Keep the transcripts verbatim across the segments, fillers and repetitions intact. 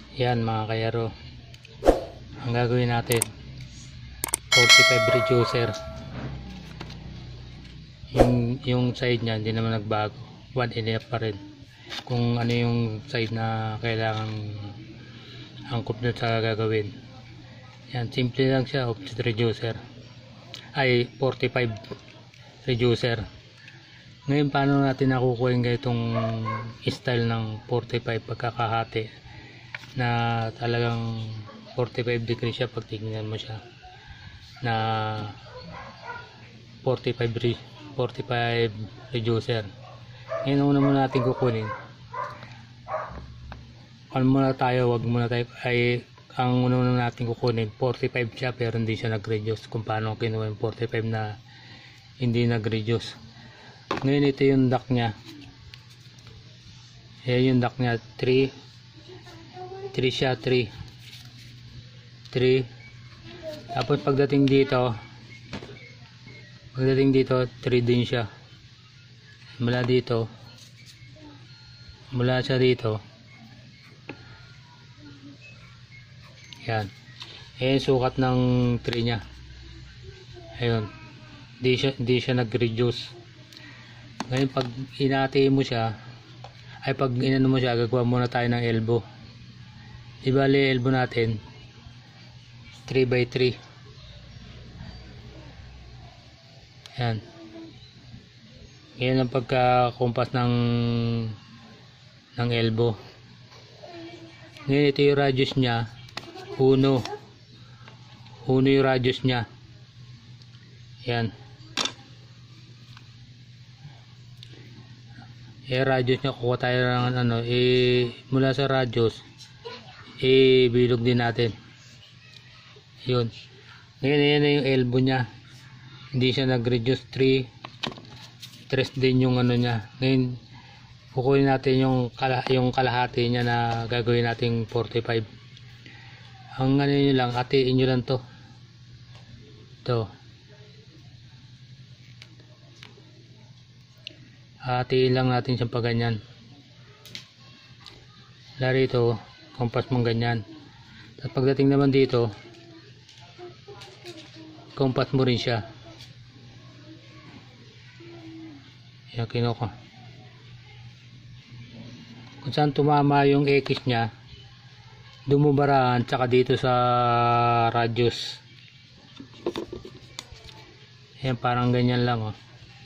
Yan mga kayaro, ang gagawin natin forty-five reducer. Yung, yung side nya hindi naman nagbago, one and a half pa rin. Kung ano yung side na kailangan angkop na sa gagawin. Yan, simple lang siya, offset reducer ay forty-five reducer. Ngayon paano natin nakukuha yung ganitong style ng forty-five pagkakahati na talagang forty-five degrees siya pag tingnan mo siya na forty-five reducer. Ngayon una muna natin kukunin, ano muna tayo, wag muna tayo ay ang una muna natin kukunin forty-five siya pero hindi siya nag-reduce. Kung paano kinuha yung forty-five na hindi nag-reduce. Ngayon ito yung duct nya, ayan yung duct nya, three three siya, three three. Tapos pagdating dito pagdating dito three din siya, mula dito mula siya dito. Yan, ayan sukat ng three nya, ayun, di siya, di siya nag-reduce. Ngayon pag inati mo siya, ay pag inano mo siya, gagawa muna tayo ng elbow. Ibali elbow natin three by three. Yan, yan ang pagka-kumpas ng ng elbow. Ngayon ito yung radius nya, uno uno yung radius nya. Yan, yung radius nya, kuha tayo ng ano, eh, mula sa radius ibilog din natin. Yun, ngayon yan na yung elbow nya, hindi siya nag-reduce, three tres din yung ano nya. Ngayon kukunin natin yung, kala, yung kalahati nya na gagawin natin forty-five. Ang ano nyo lang, hatiin nyo lang to to hatiin lang natin siyang pa ganyan. Lari ito, kompas mong ganyan. At pagdating naman dito, kompas mo rin siya. Yan, kinuha. Kung saan tumama yung X nya, dumubaraan, tsaka dito sa radius. Yan, parang ganyan lang, oh.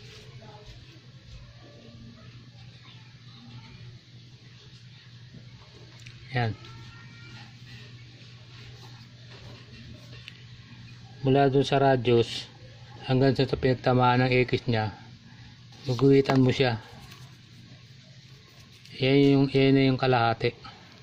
Yan, mula dun sa radius hanggang sa pinagtamaan ng X nya, guguhitan mo siya. Yan yung, yan na yung kalahati.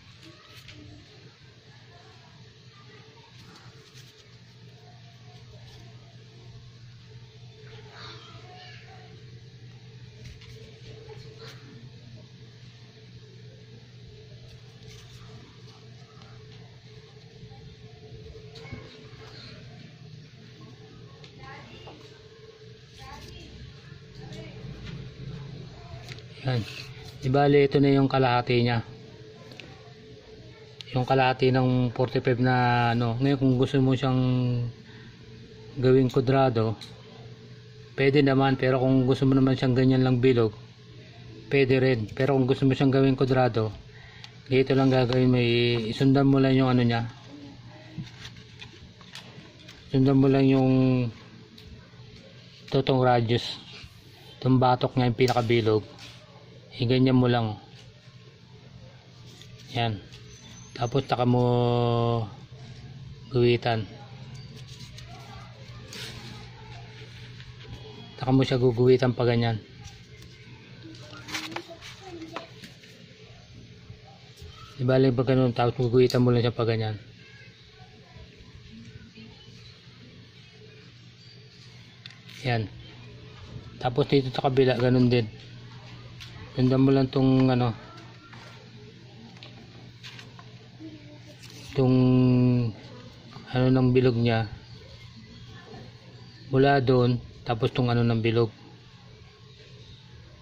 Yan, ibali ito na yung kalahati nya, yung kalahati ng forty-five na ano. Ngayon kung gusto mo siyang gawing kudrado, pwede naman, pero kung gusto mo naman siyang ganyan lang bilog, pwede rin. Pero kung gusto mo siyang gawing kudrado, dito lang gagawin mo, isundan mo lang yung ano nya, sundan mo lang yung totong radius, itong batok nya, yung pinakabilog, iganyan mo lang. Yan, tapos taka mo guwitan, taka mo siya guguwitan pa ganyan. Ibalik pa ganun, tapos guguwitan mo lang siya pa ganyan. Yan, tapos dito sa kabila ganun din, sundan mo lang tong ano, tong ano ng bilog nya, mula doon, tapos tong ano ng bilog.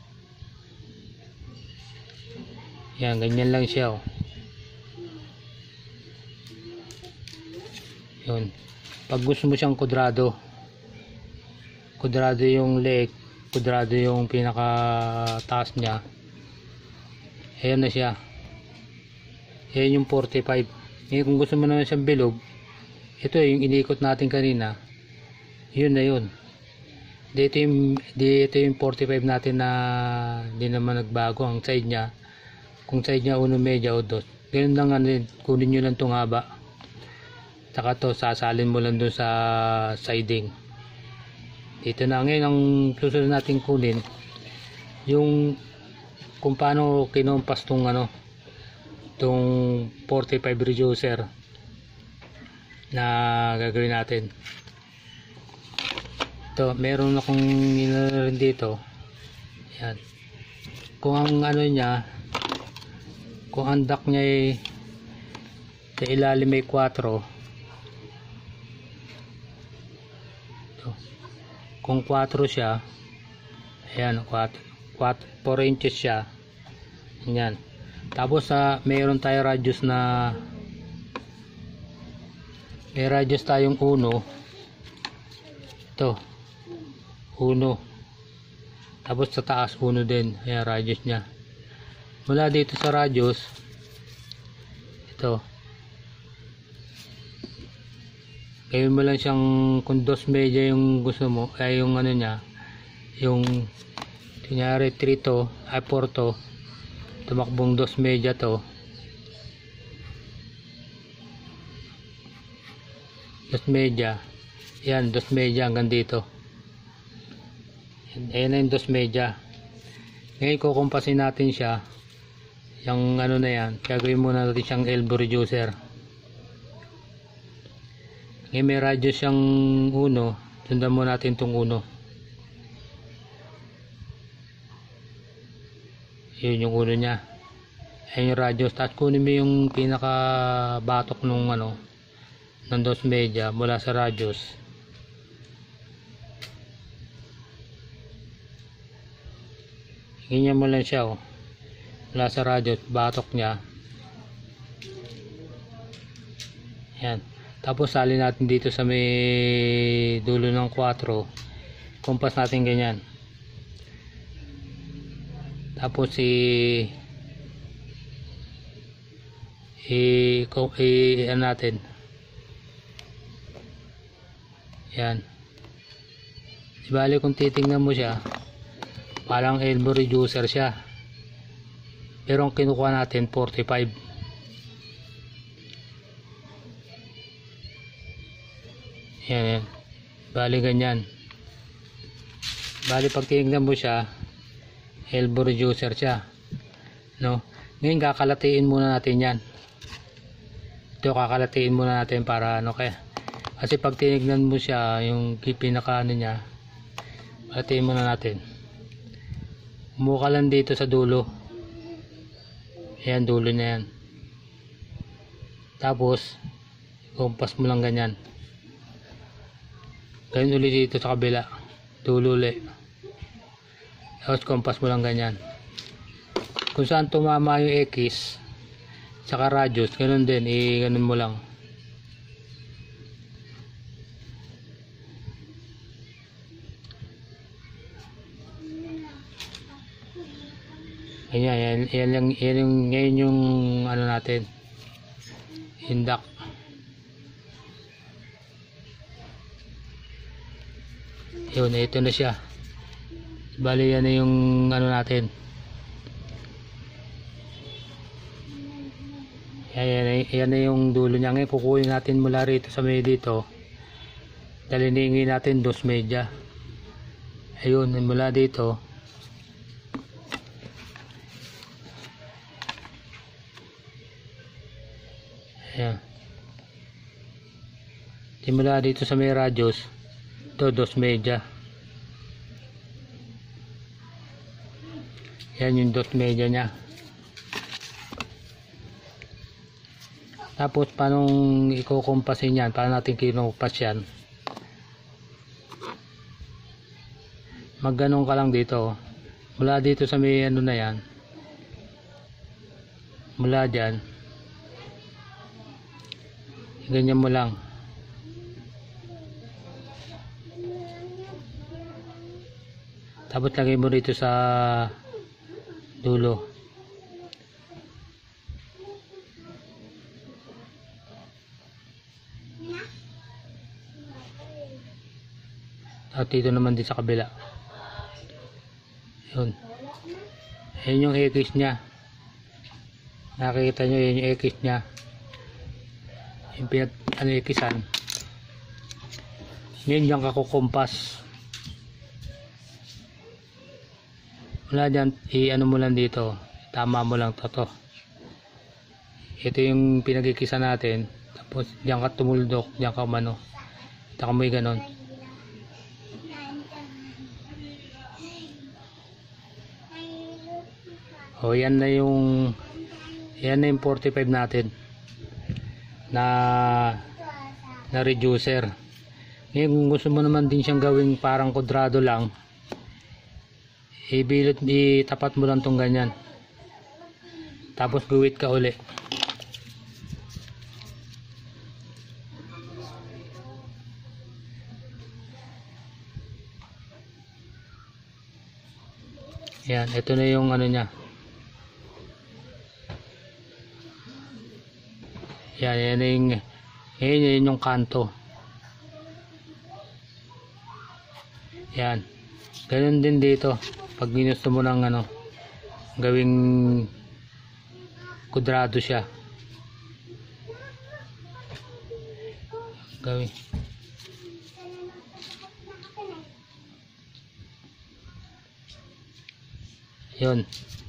Yan, ganyan lang siya, oh. Yun. Pag gusto mo siyang kudrado, kudrado yung leg, kudrado yung pinaka taas niya, ayan na siya. Ayan yung forty-five. Ngayon kung gusto mo naman siyang bilog, ito yung inikot natin kanina, yun na yun. Dito yung, dito yung forty-five natin na hindi naman nagbago ang side niya. Kung side niya uno medya o dos, ganun lang ano, kunin nyo lang itong haba. Saka to sasalin mo lang dun sa siding. Dito na. Ngayon ang susunod natin kunin yung kung paano kinompas tong ano, tong forty-five reducer na gagawin natin. Ito, meron akong rin dito. Yan. Kung ang ano niya, kung ang duct niya ay sa ilalim may four, ito. Kung four siya, ayan, four inches siya. Yan. Tapos sa uh, mayroon tayo radius na may radius tayong uno. Ito uno. Tapos sa taas uno din. Ayan radius nya. Mula dito sa radius, ito gawin mo lang siyang kung dos media yung gusto mo, ay yung ano nya, yung kunyari three to ay four to, tumakbong dos media to, dos media, yan dos media hanggang dito. Ayan na yung dos media. Ngayon kukumpasin natin siya, yung ano na yan, gagawin muna natin siyang elbow reducer. Ngayon may radius siyang uno, sundan mo natin itong uno. Yun yung uno nya. Ayan yung radius. Tapos kunin mo yung pinaka batok nung ano, ng dos media mula sa radius. Ganyan mo lang siya, oh. Mula sa radius, batok nya. Yan. Tapos salin natin dito sa may dulo ng four. Kumpas natin ganyan. Tapos i i, i, i ano natin. Yan. Ibali kung titingnan mo siya, parang elbow reducer siya. Pero ang kinukuha natin forty-five. Yan, yan. Bali ganyan. Bali pag tinignan mo siya, elbow reducer siya. No? Ngayon kakalatiin muna natin yan. Ito kakalatiin muna natin para ano kaya. Kasi pag tinignan mo siya, yung pinaka ano niya, kalatiin muna natin. Mukha lang dito sa dulo. Ayan, dulo na yan. Tapos, kumpas mo lang ganyan. Ganyan ulit dito sa kabila. Dulo ulit. Tapos kompas mo lang ganyan. Kung saan tumama yung X saka radius, ganun din, i-ganun mo lang. Ganyan, yan, yan, yan, yan yung, yan yung ano natin, hindak. Yun, ito na siya. Bali yan na yung ano natin. Yan, yan, yan na yung dulo niya. Ngayon kukunin natin mula rito sa may dito. Daliningin natin dos media. Ayun, mula dito. Ayan. Simula dito sa may radius. Ito, dos media. Yan yung dos media nya. Tapos, paano ikukumpasin yan? Paano natin kinukumpas yan? Magganong ka lang dito. Mula dito sa may ano na yan. Mula dyan. Ganyan mo lang. Tapos lagay mo rito sa dulo. At dito naman din sa kabila. Yun. Ayan yung X nya. Nakikita nyo yun yung X nya. Yung pinat ano X-an. Ngayon yung kakukumpas. Wala dyan, i-ano mo lang dito. Tama mo lang to to. Ito yung pinagkikisa natin. Tapos diyan ka tumuldok, diyan ka umano. Taka mo yung ganon. O yan na yung yan na yung forty-five natin na na reducer. Ngayon kung gusto mo naman din siyang gawing parang kwadrado lang, ibilot, itapat mo lang tong ganyan, tapos guwit ka uli. Yan, ito na yung ano nya. Yan, yan yung, yan, yan yung kanto. Yan. Ganun din dito. Pag ginusto mo ng ano, gawing kudrado siya. Gawin. Yun.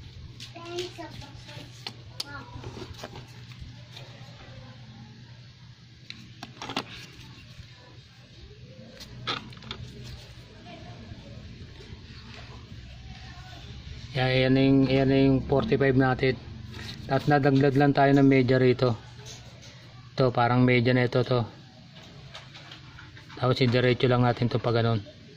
Yan, yan yung, yan yung forty-five natin. Tapos nadagdag lang tayo ng media rito. Ito parang media na ito to. Tapos idiretso lang natin to pa ganun.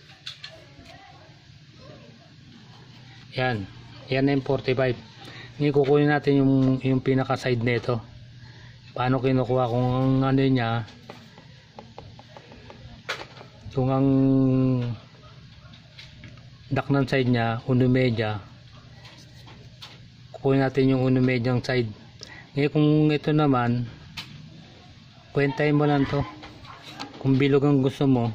Yan. Yan na yung forty-five. Ngayon kukunin natin yung, yung pinaka side nito. Paano kinukuha kung ang ano niya, kung ang dak ng side niya uno media, kukunin natin yung uno medyang side. Ngayon kung ito naman, kwentahin mo lang to. Kung bilog ang gusto mo,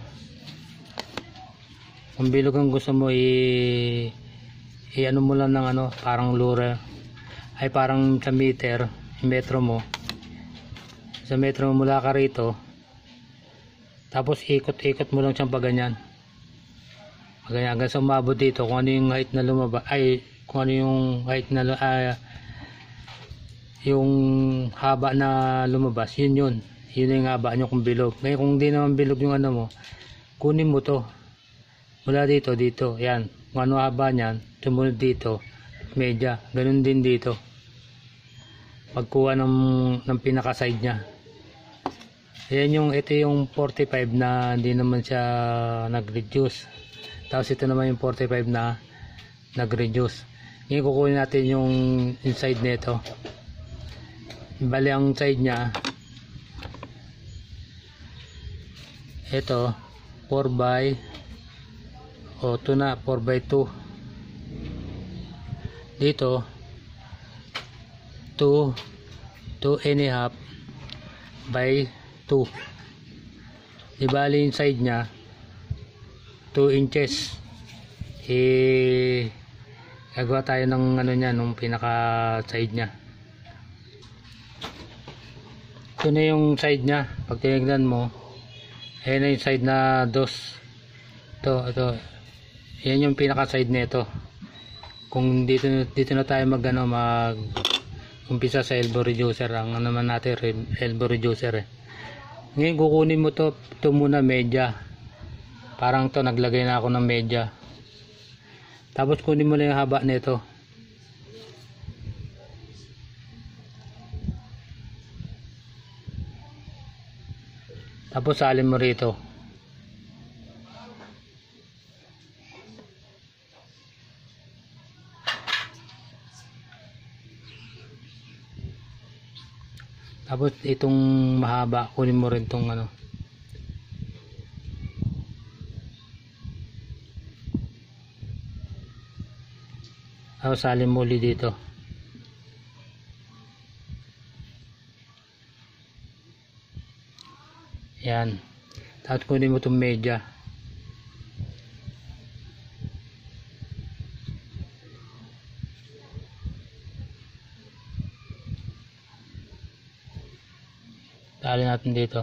kung bilog ang gusto mo, i, i ano mo lang ng ano, parang lure, ay parang sa meter, metro mo, sa metro mo mula ka rito, tapos ikot-ikot mo lang siyang paganyan. Paganyan hanggang sa umabot dito, kung ano yung height na lumaba, ay kung ano yung height na uh, yung haba na lumabas, yun yun yun yung haba nyo kung bilog. Ngayon kung di naman bilog yung ano mo, kunin mo to mula dito, dito, yan, kung ano haba nyan, sumunod dito, media, ganun din dito pagkuha ng, ng pinaka side nya. Ayan yung, ito yung forty-five na hindi naman siya nag-reduce, tapos ito naman yung forty-five na nag-reduce. Ngayon kukunin natin yung inside nito. Bali ang side nya, ito four by o ito na four by two, dito two two and a half by two. Di bali yung side nya two inches. Eh gagawa tayo ng ano nya, nung pinaka side nya. Ito na yung side nya. Pag tinignan mo, ayan na yung side na dos. Ito, ito. Ayan yung pinaka side nito. Kung dito, dito na tayo mag, ano, mag umpisa sa elbow reducer. Ang ano naman natin, elbow reducer eh. Ngayon kukunin mo to, ito muna media. Parang to, naglagay na ako ng media. Tapos kunin mo na yung haba nito. Tapos salin mo rito. Tapos itong mahaba, kunin mo rin itong ano. Tapos salin mo ulit dito. Yan. Tapos kunin mo itong media. Tali natin dito.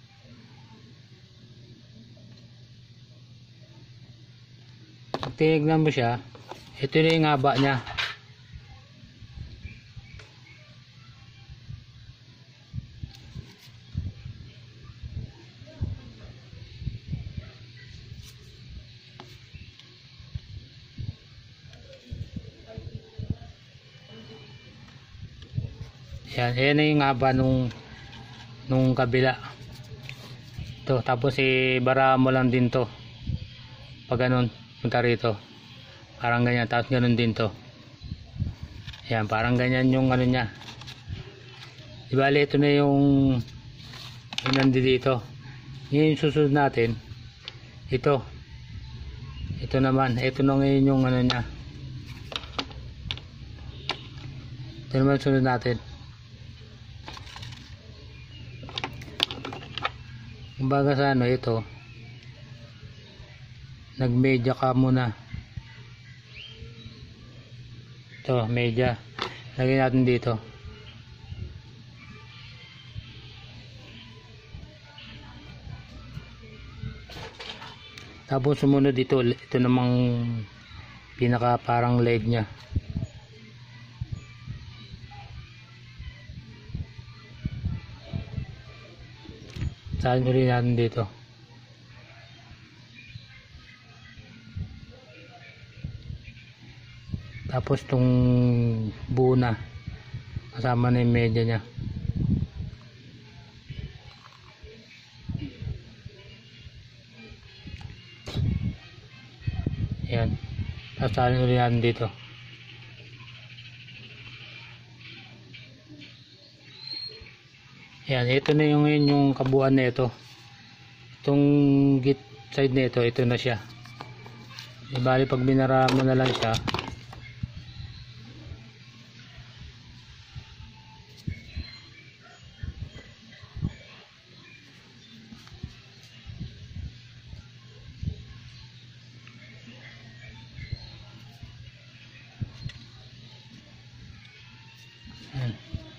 Pag tinignan mo siya, ito na yung haba niya. Yan, yan na yung haba nung nung kabila. Ito, tapos ibara mo lang din to. Pag ganun, punta rito. Parang ganyan, tapos ganun din to. Yan, parang ganyan yung ano niya. Ibali, ito na yung yung nandito dito. Yun yung susunod natin. Ito. Ito naman, ito na ngayon yung ano niya. Ito naman sunod natin. Kumbaga sa ano ito, nag-media ka muna. Ito, media. Lagyan natin dito. Tapos sumunod dito, ito namang pinaka parang leg nya. Saan ulit natin dito. Tapos itong buo na kasama na yung media nya. Yan. Tapos saan ulit natin dito. Yan, ito na yung yung kabuuan na ito. Itong git side na ito, ito na siya. Ibali pag binara mo na lang siya. Yan.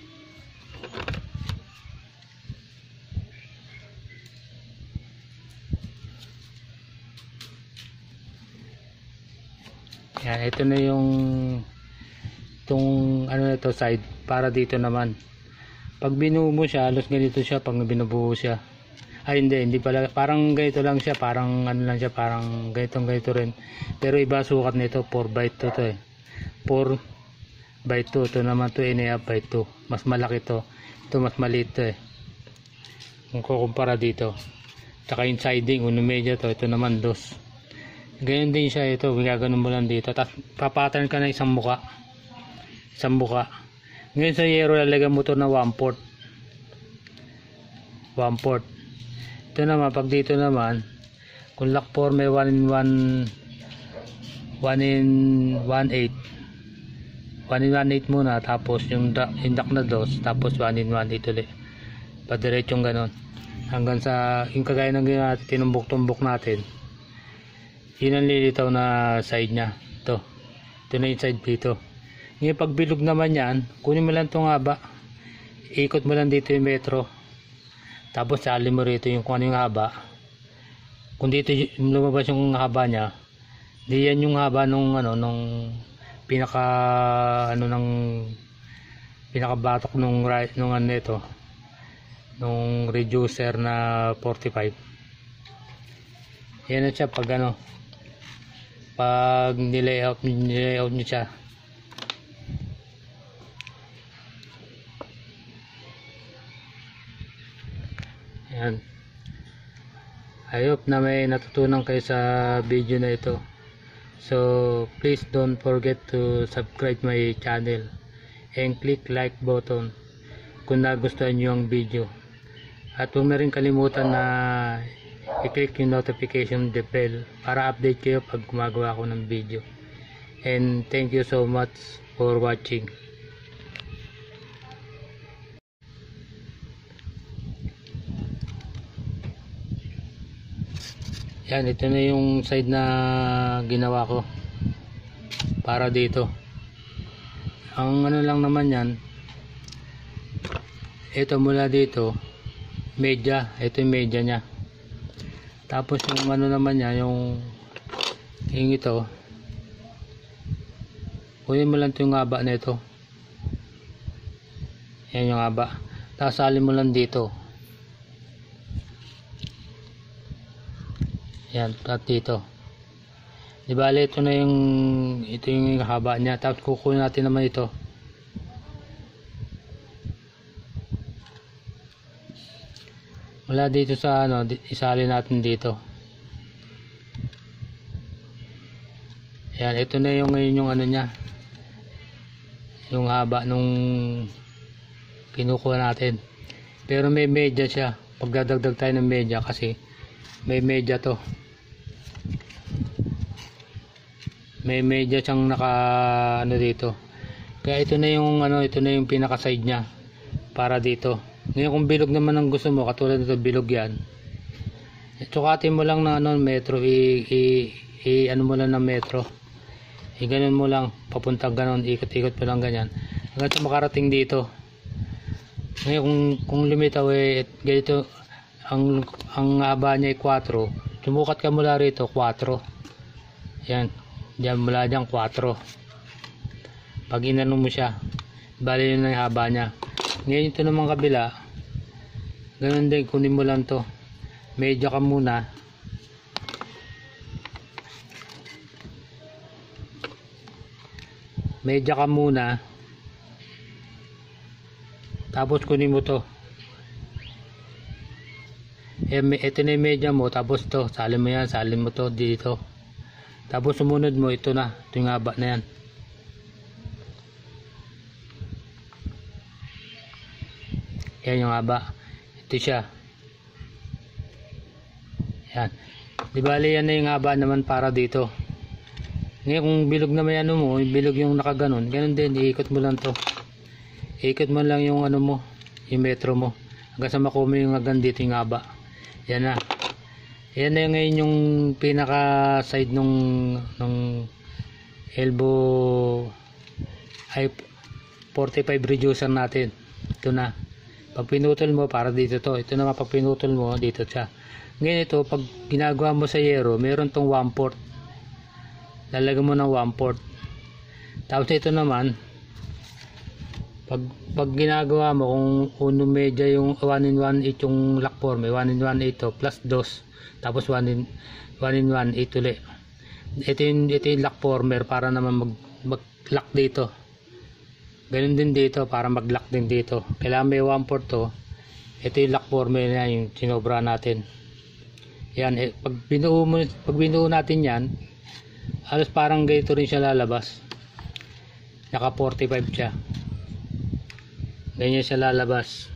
Yan, ito na yung itong ano na ito side para dito naman. Pag binuo mo siya, halos ganito siya pag binubuo siya. Ay hindi, hindi pala, parang ganito lang siya, parang ano lang siya, parang ganitong ganito rin. Pero iba sukat nito, four by two to eh. four by two, ito naman to eight and a half by two. Mas malaki to. Ito mas maliit to eh. Kung kukumpara dito. Tsaka yung siding, uno media to, ito naman dos. Ganyan din siya ito, gaganon mo lang dito. Tapos papattern ka na isang muka. Isang muka. Ngayon sa yero, lalagyan mo to na one fourth. one fourth. Ito naman, pag dito naman, kung lock four may one in one, one in one eight. one in one eight muna, tapos yung lock na dos, tapos one in one eight ulit. Padiretsong ganon. Hanggang sa, yung kagaya ng tinumbok-tumbok natin. Yun ang lilitaw na side nya. Ito. Ito na yung side dito. Ngayon pag bilog naman yan, kunin mo lang itong haba. Ikot mo lang dito yung metro. Tapos sali mo rito yung kung ano yung haba. Kung dito lumabas yung haba nya, di yan yung haba nung ano, nung pinaka ano ng pinakabatok nung right nung ano ito. Nung reducer na forty-five. Yan na siya pag ano, pag nilayout, nilayout nyo siya. Yan. I hope na may natutunan kayo sa video na ito. So please don't forget to subscribe my channel and click like button kung nagustuhan nyo ang video. At huwag na rin kalimutan na i-click yung notification bell para update kayo pag gumagawa ako ng video. and thank you so much for watching. Yan, ito na yung side na ginawa ko para dito. Ang ano lang naman yan, ito mula dito media, ito yung media nya. Tapos yung ano naman yan, yung yung ito, kunin mo lang ito yung haba na ito. Yan yung haba, tapos salin mo lang dito. Yan, at dito. Di bale, ito na yung ito yung haba niya. Tapos kukunin natin naman ito. Wala dito sa ano, isali natin dito. Yan, ito na yung ngayon yung ano niya. Yung haba nung kinukuha natin. Pero may media siya. Pagdadagdag tayo ng media kasi may media to. May media siyang naka ano dito. Kaya ito na yung ano, ito na yung pinaka side niya para dito. Ngayon kung bilog naman ang gusto mo, katulad nito bilog yan, tsukatin mo lang ng ano, metro, i, i, i ano mo lang ng metro, i ganun mo lang papuntang ganon, ikot-ikot mo lang ganyan hanggang sa makarating dito. Ngayon kung, kung lumitaw eh ganito, ang, ang haba niya ay four, sumukat ka mula rito four. Yan, diyan mula dyan four. Pag inano mo siya, bali yun ang haba niya. Ngayon ito naman kabila, ganun din, kunin mo lang to, medyo ka muna, medyo ka muna, tapos kunin mo to. E, ito na yung medya mo, tapos to, salin mo yan, salin mo to dito. Tapos sumunod mo, ito na, ito yung haba na yan. Yan yung haba. Ito siya. Yan. Di bali yan na yung haba naman para dito. Ngayon kung bilog na may ano mo, bilog yung nakaganon, ganun din, iikot mo lang to. Iikot mo lang yung ano mo, yung metro mo. Hanggang sa makuha mo yung hanggang dito yung haba. Yan na. Yan na ngayon yung pinaka side nung, nung elbow ay forty-five reducer natin. Ito na. Pag pinutol mo, para dito to. Ito naman pag pinutol mo, dito siya. Ngayon ito, pag ginagawa mo sa yero, meron tong one fourth. Lalagyan mo ng one fourth. Tapos ito naman, pag, pag ginagawa mo, kung uno medya yung one in one eight yung lock form, may one in one eight to, plus dos. Tapos one in one eight ulit. Ito yung, ito yung lock former para naman mag, mag lock dito. Ganun din dito para mag lock din dito. Kailangan may one fourth to. Ito yung lock former na yung sinobra natin. Yan, eh, pag binuo mo, pag binuo natin yan, halos parang ganito rin siya lalabas. Naka forty-five siya. Ganyan siya lalabas.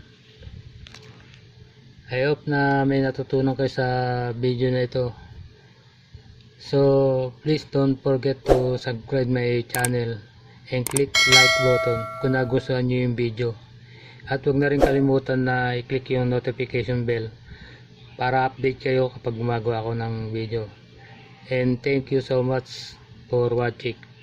I hope na may natutunan kayo sa video na ito. So please don't forget to subscribe my channel and click like button kung nagustuhan nyo yung video. At huwag na rin kalimutan na i-click yung notification bell para update kayo kapag gumagawa ako ng video. And thank you so much for watching.